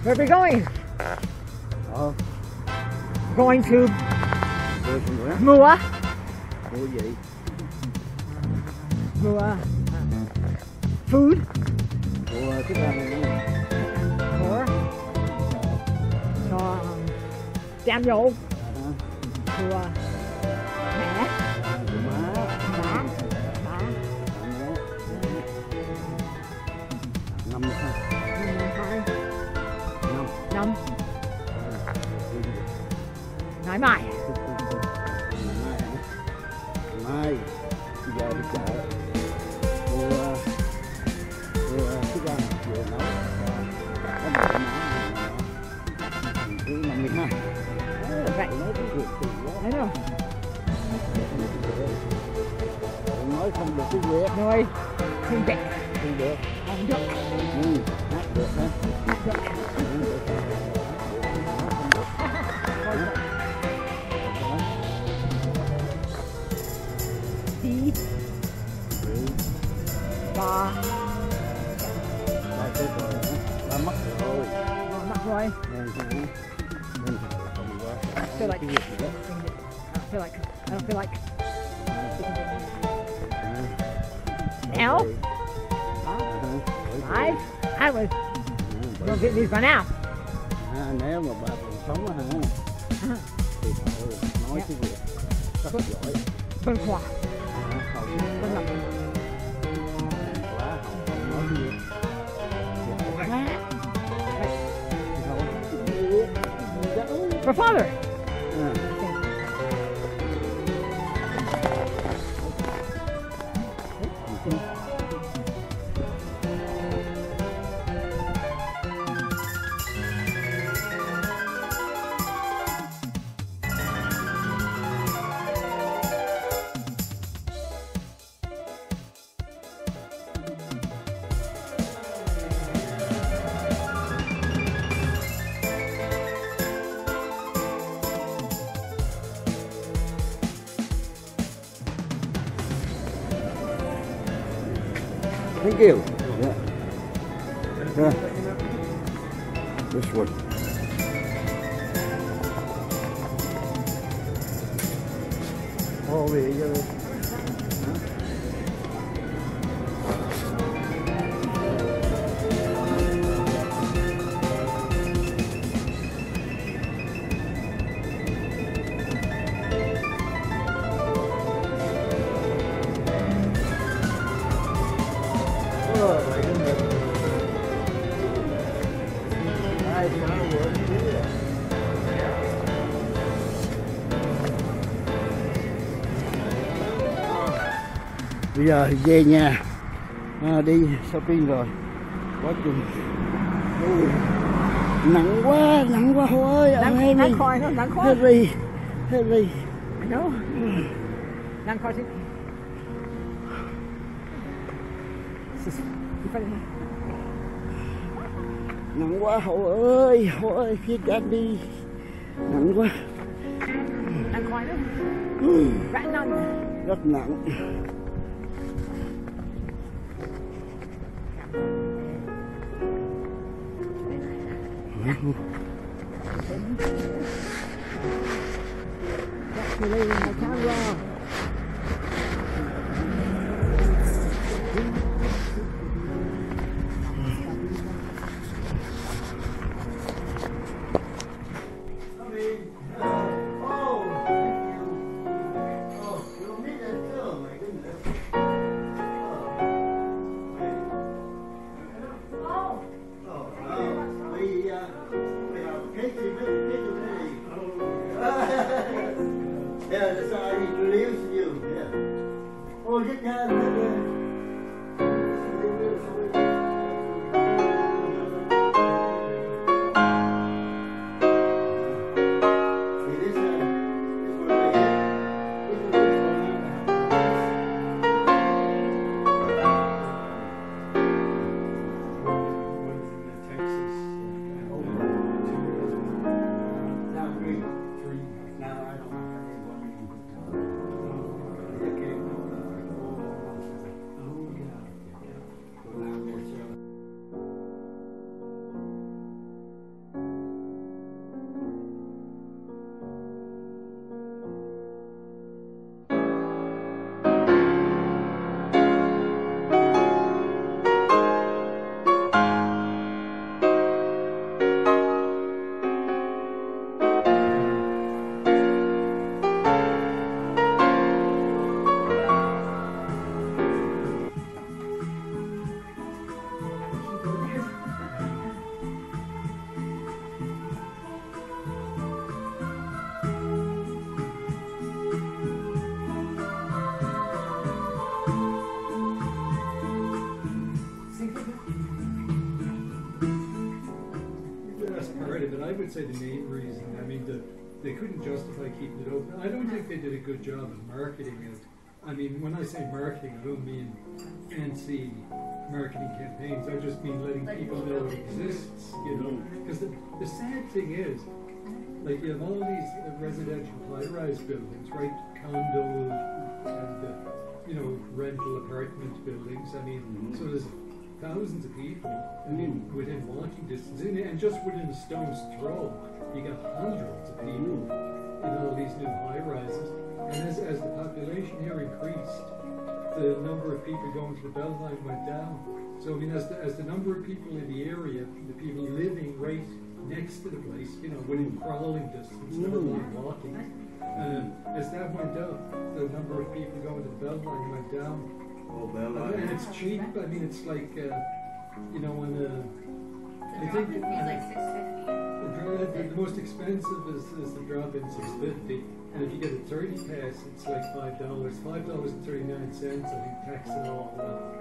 Where are we going? Going to mua. Mua gì? Mua food. Mua thức ăn. Or cho Daniel. Mua mẹ. Má. Năm. Nói mãi. Mai giờ đi chợ mua thức ăn vừa nấu có một thứ 52. Vậy nói cái việc thì thấy không? nói không được cái việc Rồi không được. không được Không được. hát được ha. Hát được. Đi. Ba Chết rồi ba mất rồi. Mất rồi. I feel like I don't feel like now. I was gonna get these by now. Nếu mà bà còn sống á hả thì thôi nói cái việc rất giỏi. Vân Hòa. Không Vân Lập. quá không nói cái gì. For father. Thank you. Yeah. Yeah. This one. Oh, yeah. Bây giờ thì về nhà đi shopping rồi. Quá chừng nặng quá Hồ ơi. Nặng khỏi nó nặng khỏi. Heavy. No. Nặng khỏi chứ. Nặng quá Hồ ơi phía trên đi nặng quá. Nặng khỏi đó. Rất nặng. That's leaving my camera. Yeah, that's how I introduce you. Yeah. Oh, get down. but I would say the main reason, I mean, they couldn't justify keeping it open. I don't think they did a good job of marketing it. I mean, when I say marketing, I don't mean fancy marketing campaigns. I just mean letting people know it exists, you know. Because the sad thing is, like, you have all these residential high-rise buildings, right? Condos and, you know, rental apartment buildings. I mean, so there's thousands of people, I mean, within walking distance. And just within a stone's throw, you got hundreds of people in all these new high-rises. And as the population here increased, the number of people going to the Beltline went down. So I mean, as the number of people in the area, the people living right next to the place, you know, within crawling distance, never mind walking, as that went up, the number of people going to the Beltline went down. Oh, Beltline. And it's cheap. I mean, it's like, you know, when The drop-in fee is like $6.50. the most expensive is the drop-in $6.50, and if you get a 30 pass, it's like $5.39. I think tax and all.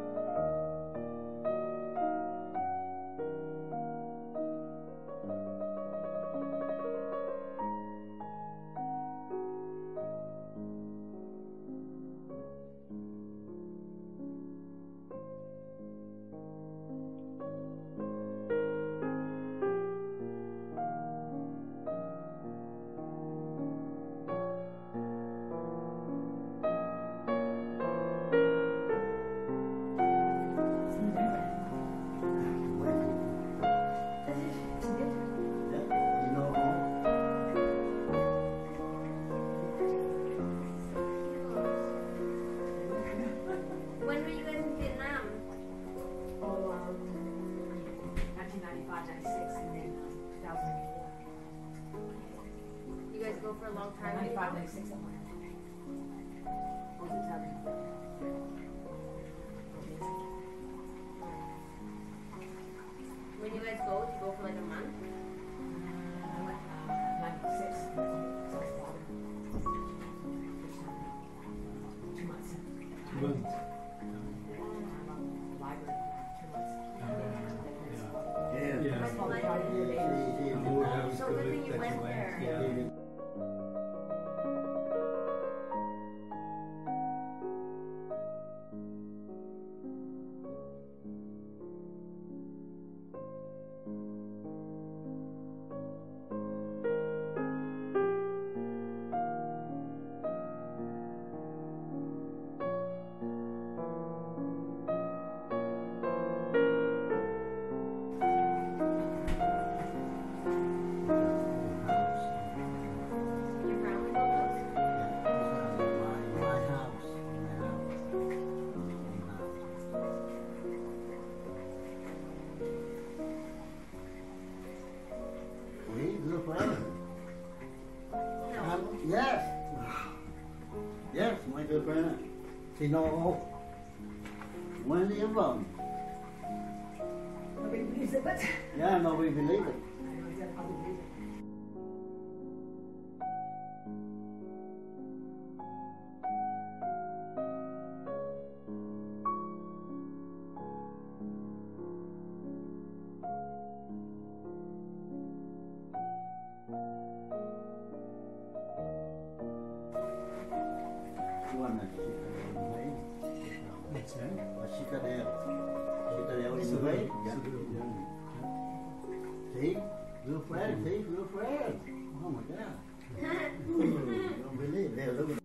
When were you guys in Vietnam? 1995, 96, and then 2004. You guys go for a long time? 95, 96, somewhere. What was it, 2004? When you guys go, do you go for like a month? I went 96. So I started. 2 months. 2 months. Library, 2 months. Yeah. Yeah. That's Well, like- Oh, that was So good good thing you that went there. Yeah. Your family built those? Yes. Yes, my good friend. She know when are you from? Nobody believes it, but Yeah, nobody believe it. I know exactly how to believe it. You want a What's that? citadel. Citadel in the way. Yeah. See? Little Fred, see? Little Fred. Oh my God. Don't believe it. There, look at